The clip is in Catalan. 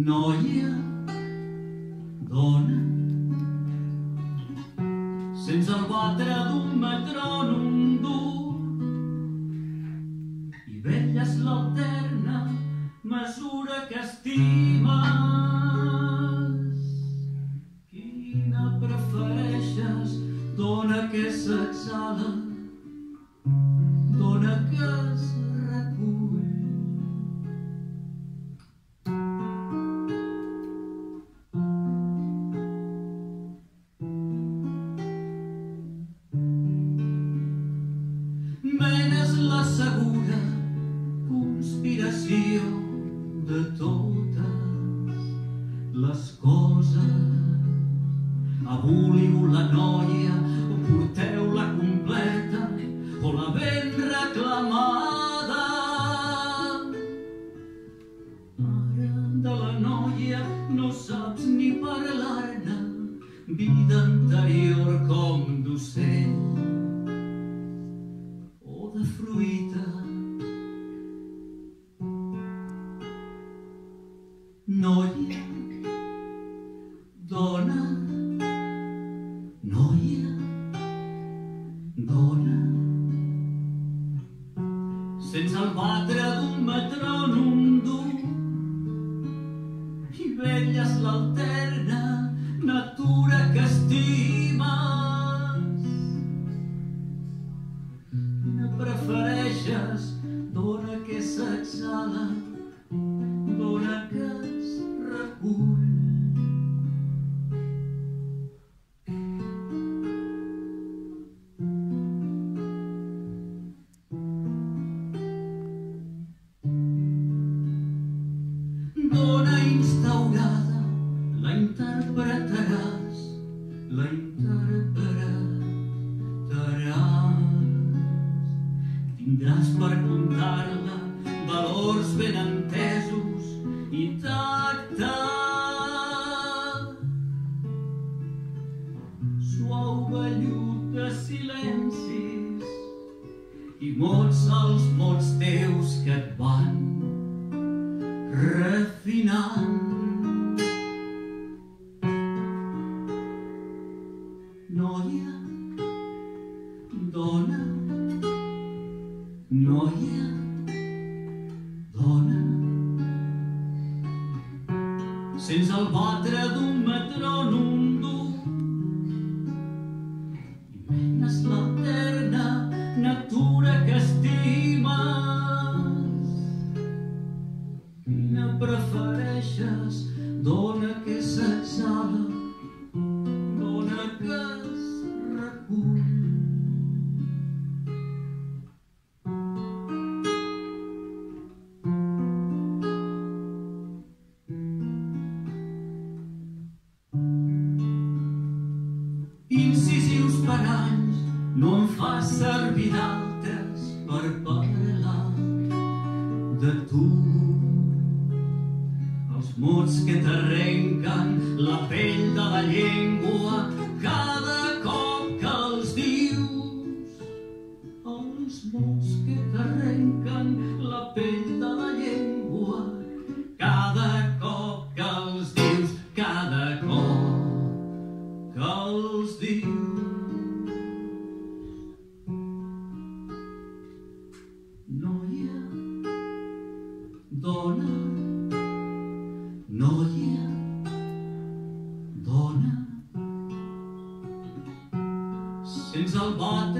Noia, dona, sense el batre d'un metrònom dur, i velles l'alterna mesura que estimes. Quina prefereixes, dona que s'exhala, dona que es recull. Menes la segura conspiració de totes les coses. Aboliu la noia o porteu-la completa o la ben reclamada. Ara de la noia no saps ni parlar-ne, vida anterior com d'ocell o de fruita. Noia, dona, noia, dona, sense el batre d'un metrònom dur, i velles l'alterna natura que estimes. Quina prefereixes, dona que s'exhala, dona que es recull. Dona instaurada, la interpretaràs, la interpretaràs. Tindràs per contar-la valors ben entesos i tacte. Suau vellut de silencis i mots als mots teus que et van refinant. Noia, dona, noia, dona, sense el batre d'un metrònom dur, i menes l'alterna natura que estimes. Quina prefereixes, dona que s'exhala, dona que es recull. Incisius paranys, no em fas servir d'altres per parlar de tu. Els mots que t'arrenquen la pell de la llengua cada cop que els dius. Els mots que t'arrenquen la pell de la llengua cada cop que els dius, cada cop que els dius. Noia, dona, noia, dona, sense el bat